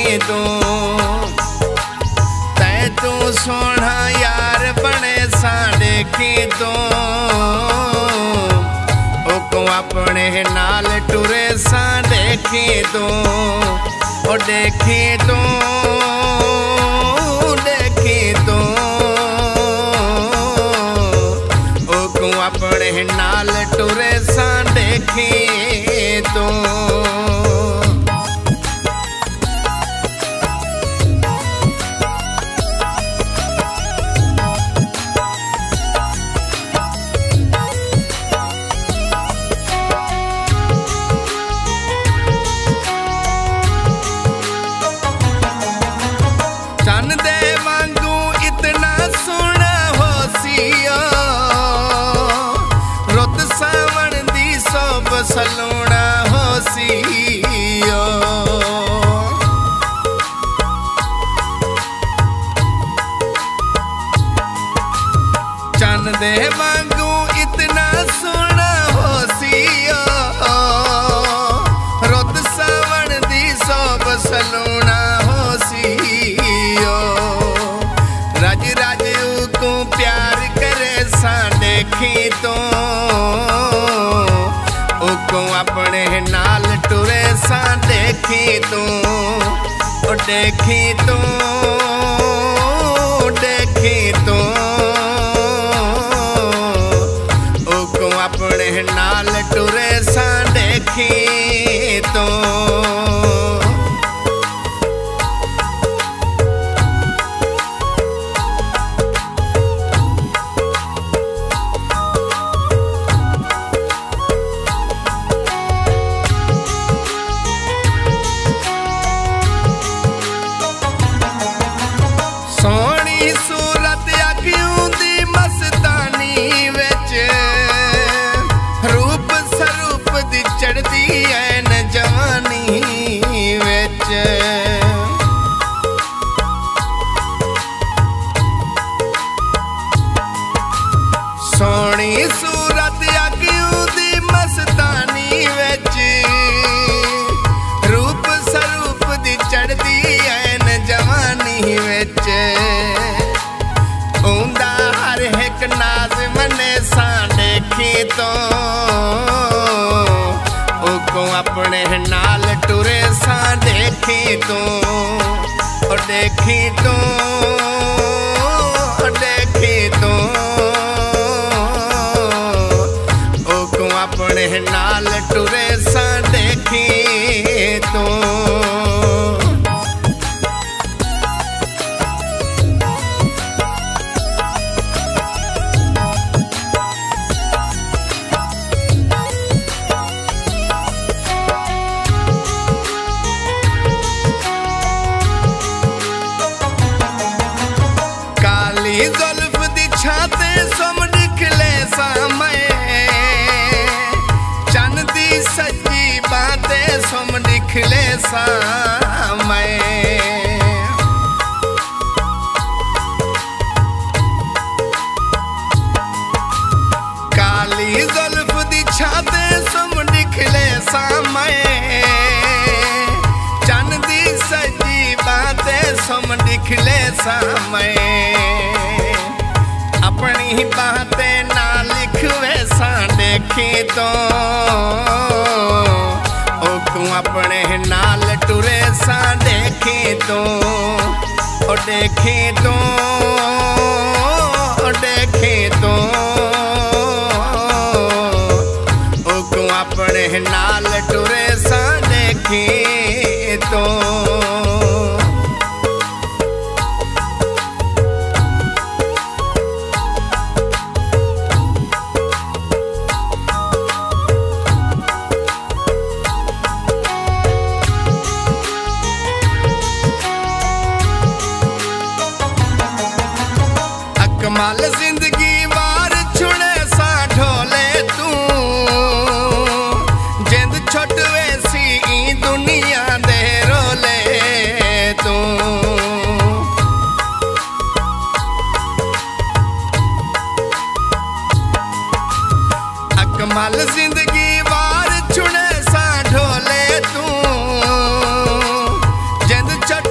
तू तै तू सोना यार बने सा देखी तू ओ अपने नाल टुरे सा देखी तू ओ देखी तू अपने नाल टुरे सा देखी तू चन दे वांगू इतना सोना हो सिया सावन दी सोब सलूना हो सियो चन दे वांगू इतना सोना हो सियो रुत सावन दी सोब सलूना हो सियो राज राज को प्यार करे सा देखी तो अपने नाल टुरे सा देखी तू ओ देखी तू ओ अपने नाल टुरे सा देखी तू सोनी सूरत अखियों दी मस्तानी विच रूप स्वरूप दी चढ़दी है न जवानी विच सोनी सूरत अखियों दी मस्तानी विच रूप स्वरूप दी चढ़दी है न जवानी विच ऊंदा हर एक नाज मने सा देखी तो ओ अपने नाल टुरे सा देखी तू ओ देखी तू ओ अपने नाल टुरे सा देखी तू जुल्फ दी छाते सुम निकले सामय चन दी सजी बातें सुम निकले सामय काली जुल्फ दी छाते सुम निकले सामय चन दी सजी बातें सुम निकले सामय अपनी बातें ना लिखवे सा देखी तो ओ अपने नाल टुरे सा देखी तो ओ देखी तो ओ अपने नाल टुरे सा देखी तो कमाल जिंदगी वार छुड़े सा ढोले तू जिंद छुटवे सी दुनिया दे रोले तू कमाल जिंदगी वार छुड़े सा ढोले तू जिंद छुट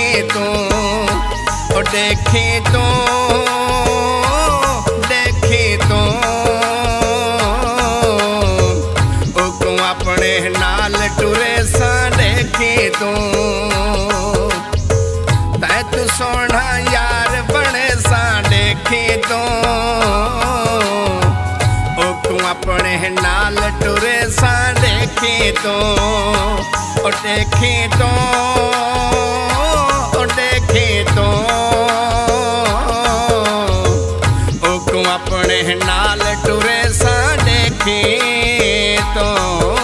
तो देखे तो को अपने नाल टुरे सा देखे तो तै तू सोना यार बने सा देखे तो को अपने नाल टुरे सा देखे तो देखे तो को अपने नाल टुरे सा देखे तो।